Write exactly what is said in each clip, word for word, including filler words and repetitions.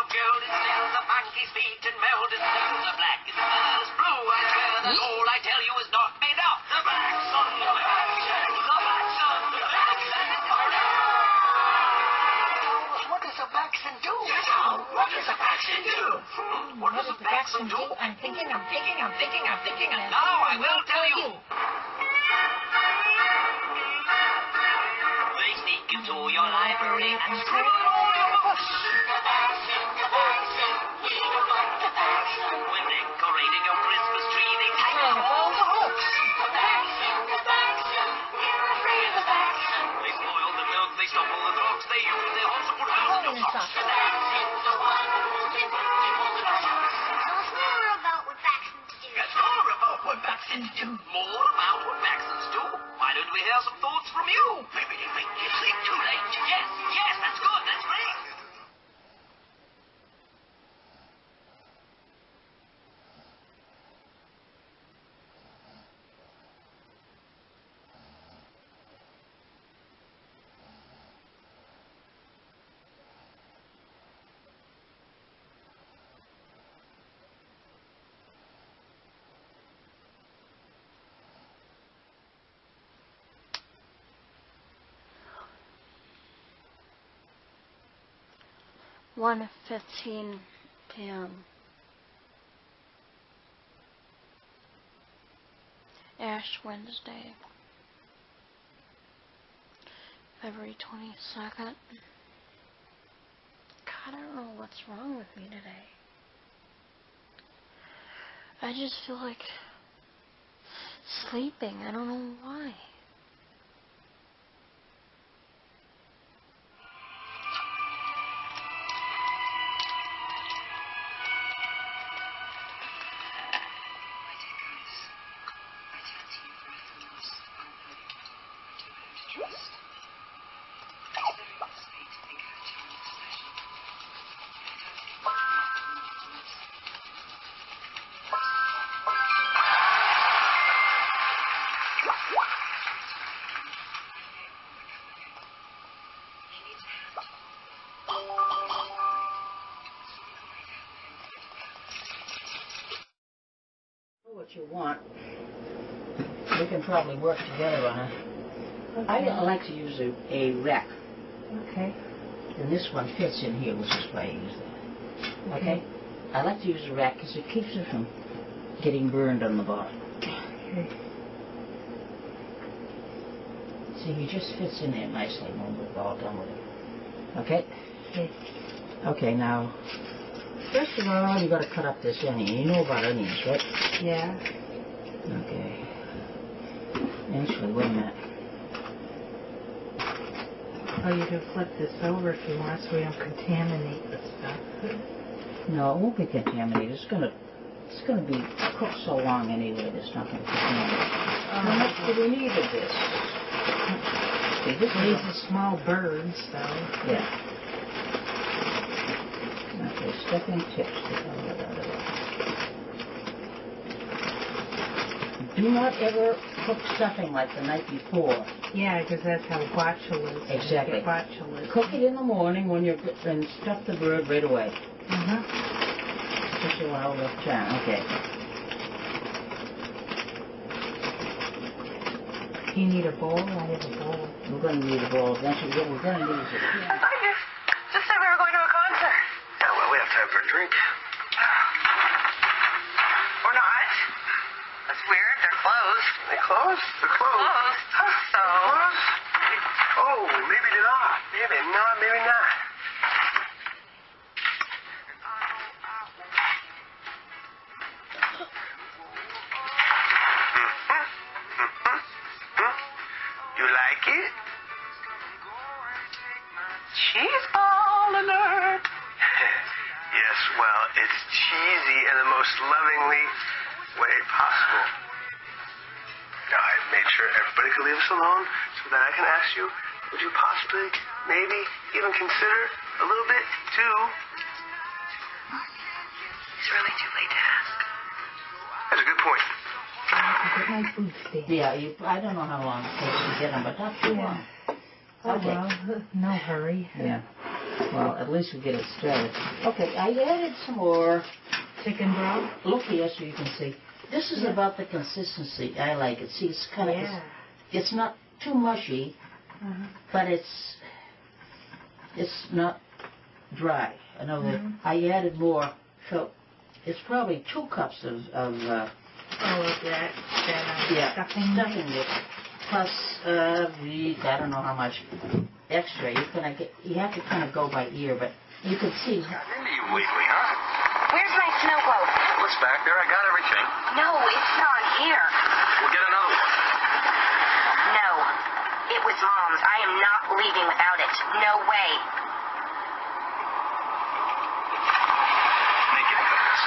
of gold, it sails the monkey's feet and molded snow. The black is the first blue, I swear that all I tell you is not made up. The black sun, the black sun, the black sun, the black sun. What does a black sun do? What does a black sun do? What does a black sun do? I'm thinking, I'm thinking, I'm thinking, I'm thinking. And now I will tell you. They sneak into your library and scribble all your books. When decorating your Christmas tree, they tie up all the hooks. They spoil the milk, they stumble the crooks, they use their hooks to put holes in your socks. Tell us more about what vaccines do. Yes, more about what vaccines do. More about what vaccines do? Why don't we hear some thoughts from you? Maybe they make you sleep too late. Yes, yes, that's good, that's great. one fifteen p m Ash Wednesday, February twenty-second. God, I don't know what's wrong with me today. I just feel like sleeping. I don't know why. What you want, we can probably work together on it. Okay. I like to use a, a rack. Okay. And this one fits in here, which is why I use that. Okay? Okay. I like to use a rack because it keeps it from getting burned on the bottom. Okay. See, he just fits in there nicely when we're all done with it. Okay? Okay. Okay, now, first of all, you got to cut up this onion. You know about onions, right? Yeah. Okay. Actually, wait a minute. Oh, you can flip this over if you want so we don't contaminate the stuff. No, it won't be contaminated. It's gonna, it's gonna be cooked so long anyway. There's nothing contaminated. Oh. How much do we need of this? See, this These is are small birds, though. Yeah. Okay, stepping tips. Do not ever cook stuffing like the night before. Yeah, because that's how botulism. Exactly. Botulism. Cook it in the morning when you're and stuff the bird right away. Uh-huh. Especially when over time. Okay. Do you need a bowl? I have a bowl. We're going to need a bowl. Eventually, what we're going to need is a... I thought you just said we were going to a concert. Yeah, well, we have time for a drink. Or not. That's weird. They're closed. They closed? They're closed. Closed. So. Closed? Oh, maybe they're not. Maybe not, maybe not. You like it? Cheese ball alert. Yes, well, it's cheesy in the most lovingly way possible. Now, I've made sure everybody can leave us alone so that I can ask you, would you possibly, maybe, even consider a little bit, too? It's really too late to ask. That's a good point. Get my food stamp. Yeah, you, I don't know how long it takes to get them, but not too long. Oh, Okay. well, no hurry. Yeah. Well, at least we get it started. Okay, I added some more. Chicken broth? Look here so you can see. This is Yeah. about the consistency. I like it. See, it's kind of, Yeah. it's, it's not too mushy, Uh-huh. but it's, it's not dry. In other words, Mhm. I added more, so it's probably two cups of, of uh, All of that, that um, yeah, stuffing. stuffing mix. Plus, uh, the, I don't know how much extra. You kind of get, you have to kind of go by ear, but you can see. Into you lately, huh? Where's my snowboat? What's back there? I got everything. No, it's not here. We'll get another one. No. It was Mom's. I am not leaving without it. No way. Make it fast.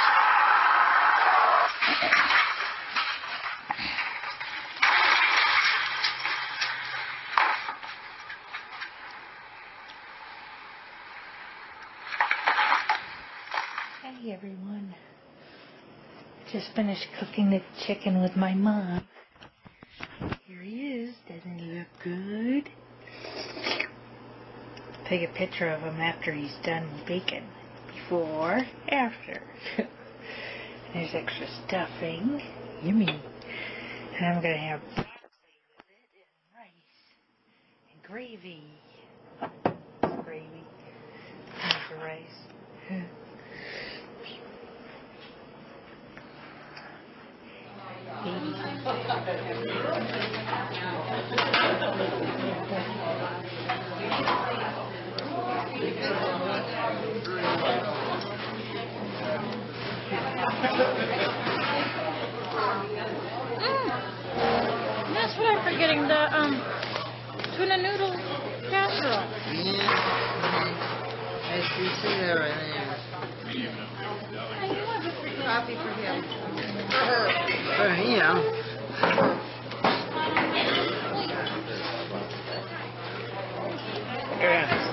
Hey everyone. Just finished cooking the chicken with my mom. Here he is. Doesn't he look good? Take a picture of him after he's done baking. Before, after. There's extra stuffing. Yummy. And I'm gonna have broccoli with it and rice and gravy. Gravy. There's the rice. That's what I'm forgetting, the um tuna noodle casserole. I see see that right there. Coffee for him. For her. For him. Yeah.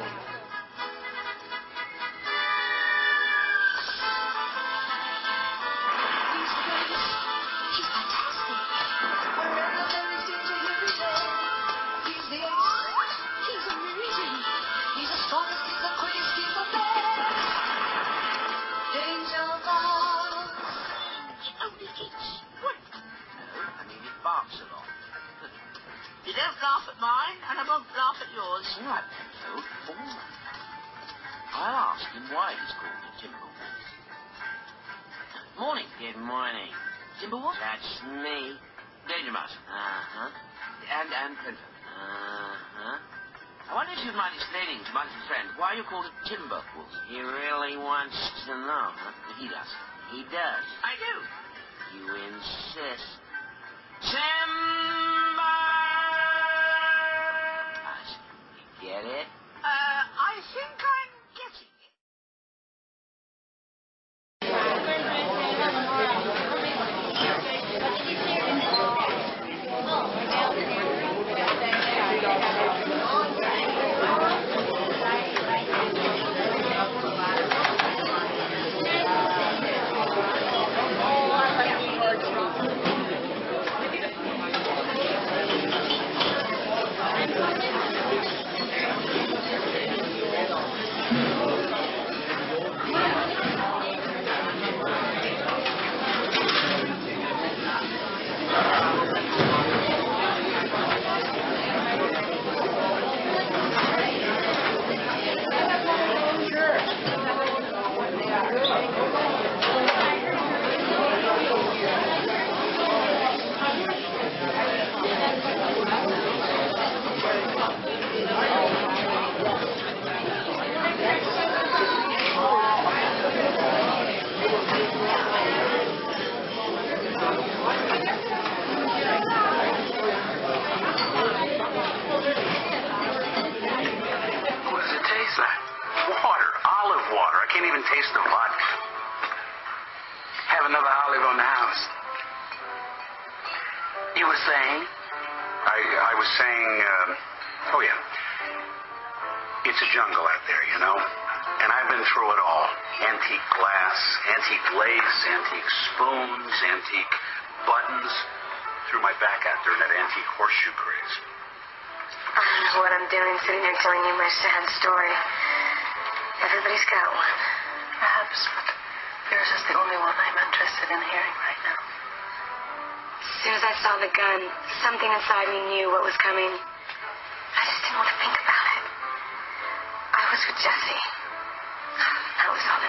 You don't laugh at mine, and I won't laugh at yours. Right, so formal. I'll ask him why he's called the Timberwolf. Morning. Good morning. Timberwolf? That's me. Danger Mouse. Uh-huh. And, and Plinter. Uh-huh. I wonder if you'd mind explaining to my little friend why you called it Timberwolf. He really wants to know, huh? He does. He does. I do. You insist. Timber! Get it? Uh, I think I'm getting it. Taste the vodka. Have another olive on the house. You were saying? I I was saying, uh, oh yeah. It's a jungle out there, you know? And I've been through it all. Antique glass, antique lace, antique spoons, antique buttons. Threw my back out there in that antique horseshoe craze. I don't know what I'm doing sitting here telling you my sad story. Everybody's got one. Perhaps, but yours is the only one I'm interested in hearing right now. As soon as I saw the gun, something inside me knew what was coming. I just didn't want to think about it. I was with Jesse. That was all